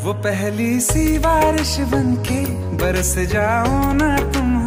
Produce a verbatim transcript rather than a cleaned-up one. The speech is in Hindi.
वो पहली सी बारिश बनके बरस जाओ ना तुम